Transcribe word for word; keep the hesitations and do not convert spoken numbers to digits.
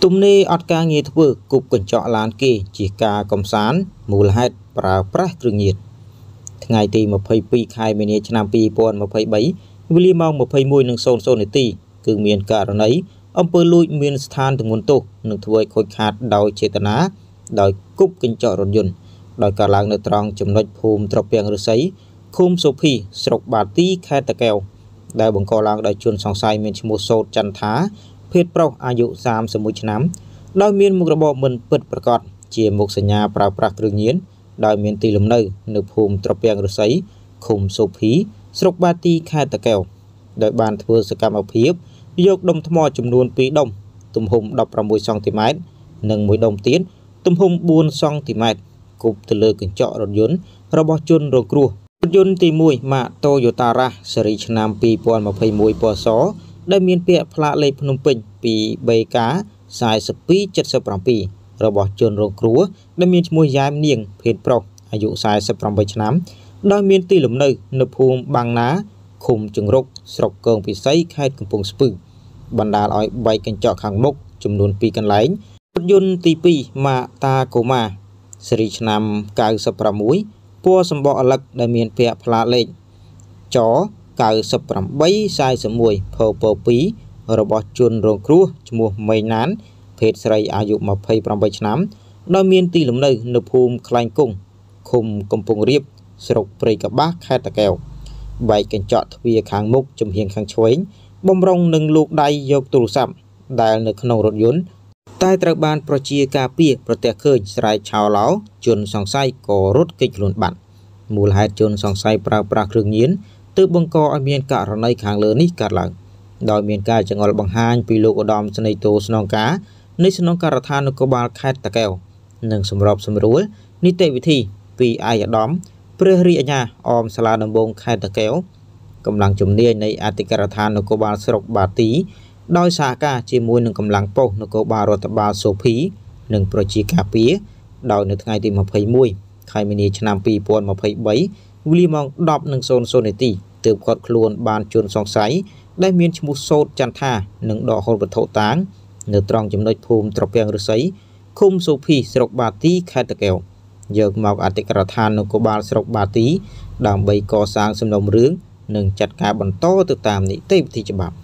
Tùm nê ọt ca nghe thơ cục cẩn trọ lan kê chỉ ca công sán mù là hết bà prát rừng nhiệt. Ngày tì một phây pi khai mê nê chân pi bọn một phây bấy William mong một phây mùi nâng xôn xôn nê tì cứ miền cả rần ấy ông bơ lùi miền than từ nguồn tục nâng thuê khối khát đòi chế tà ná đòi cục cẩn trọ rộn dùn đòi cả làng nơ tròn chùm nôch phùm trọc bèng rơ sấy khung sô phi sọc bà tí khai tà kèo đại bóng co làng đại chuồn song sai miền chmô sốt chăn thá phết proอายุสามสิบมุชน้ำដោយមានមុខរបរមិនពិតប្រាកដជាមុខសញ្ញាប្រើប្រាស់គ្រឿងញៀនដោយមានទីលំនៅនៅភូមិត្រពាំងរស័យឃុំសូភីស្រុកបាទីខេត្តតាកែវដោយបានធ្វើសកម្មភាពយកដុំថ្មចំនួនពីរដុំទំហំដប់ប្រាំមួយសង់ទីម៉ែត្រនិងមួយដុំទៀតទំហំបួនសង់ទីម៉ែត្រគប់ទៅលើកញ្ចក់រថយន្តរបស់ជនរងគ្រោះរថយន្តទីមួយម៉ាក Toyota Rush ស៊េរីឆ្នាំពីរពាន់ម្ភៃមួយ ពណ៌សដែលមានពាក្យផ្លាកលេខភ្នំពេញពី បេ កា សែសិបពីរ เจ็ดสิบเจ็ด របស់ជនរងគ្រោះដែលមានឈ្មោះយ៉ែមនាងភេទប្រុសអាយុសែសិបប្រាំបីឆ្នាំដោយមានទីលំនៅនៅភូមិបាំងណាឃុំជង្រុកស្រុកគងពិសីខេត្តកំពង់ស្ពឺបណ្ដាលឲ្យបែកកញ្ចក់ខាងមុខចំនួនពីរកន្លែងរថយន្តទីពីរម៉ាក តាកូម៉ា ស៊េរីឆ្នាំ เก้าสิบหก ពណ៌សម្បកអលឹកដែលមានពាក្យផ្លាកលេខច เก้าสิบแปด สายสมุยพอปปีរបស់ជនរងគ្រោះឈ្មោះមេណានភេទស្រីអាយុម្ភៃប្រាំបីឆ្នាំដោយមានទីលំនៅនៅភូមិខ្លែងគង់ឃុំកំពង់រាបស្រុកព្រៃកបាសខេត្តតាកែវបែកកញ្ចក់ទ្វារខាងមុខចំហៀងខាងឆ្វេងបំរុងនឹងលោកដៃយកទូរស័ព្ទដែលនៅក្នុងរថយន្តតែត្រូវបានប្រជាការពារប្រទះឃើញស្រែកឆោឡោជនសង្ស័យក៏រត់គេចខ្លួនបាត់មូលហេតុជនសង្ស័យប្រើប្រាស់គ្រឿងញៀនទើបបង្កឲ្យមានករណីខាងលើនេះកើតឡើងដោយមានការចងល់បង្ហាញពីលោកឧត្តមស្នេហ៍តូស្នងការនៃស្នងការដ្ឋាននគរបាលខេត្តតាកែវនិងសម្របសម្រួលនីតិវិធីពីឯកឧត្តមព្រះរាជអាជ្ញាអមសាលាដំបងខេត្តតាកែវកម្លាំងជំនាញនៃអធិការដ្ឋាននគរបាលស្រុកបាទីដោយសហការជាមួយនឹងកម្លាំងប៉ុស្តិ៍នគរបាលរដ្ឋបាលសូភីនិងប្រជាការពារដោយនៅថ្ងៃទីម្ភៃមួយខែមីនាឆ្នាំពីរពាន់ម្ភៃបីវេលាម៉ោងដប់និងศูนย์ នាទីទើបគាត់ខ្លួនបានជនសង្ស័យដែលមានឈ្មោះសោតចន្ទថានិងដកហូតវត្ថុតាងនៅត្រង់ចំណុចភូមិត្រពាំងរស័យឃុំសូភីស្រុកបាទីខេត្តតាកែវយកមកអធិការដ្ឋាននគរបាលស្រុកបាទីដើម្បីកសាងសំណុំរឿងនិងចាត់ការបន្តទៅតាមនីតិវិធីច្បាប់